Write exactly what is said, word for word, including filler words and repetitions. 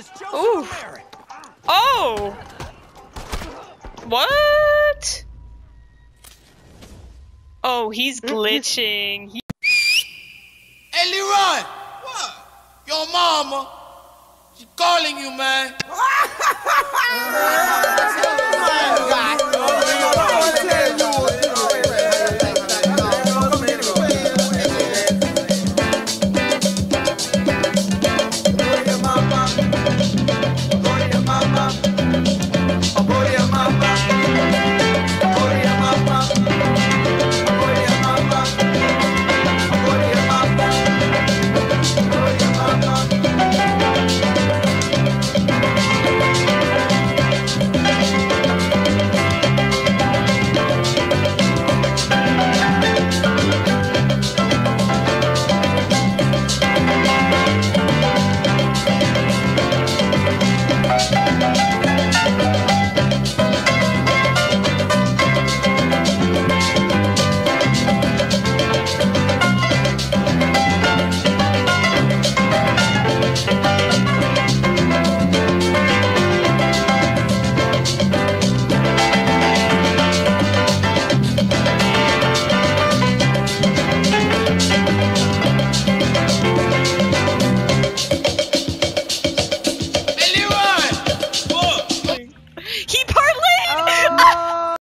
Ooh. Oh. What? Oh, he's glitching. He Hey, Leroy! What? Your mama, she calling you, man. Oh, my God.